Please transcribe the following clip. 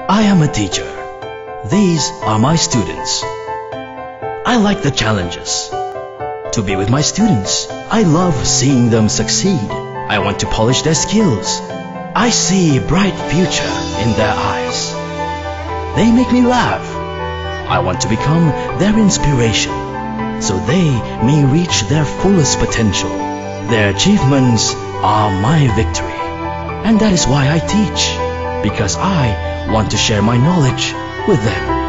I am a teacher. These are my students. I like the challenges. To be with my students, I love seeing them succeed. I want to polish their skills. I see a bright future in their eyes. They make me laugh. I want to become their inspiration, so they may reach their fullest potential. Their achievements are my victory. And that is why I teach, because I want to share my knowledge with them.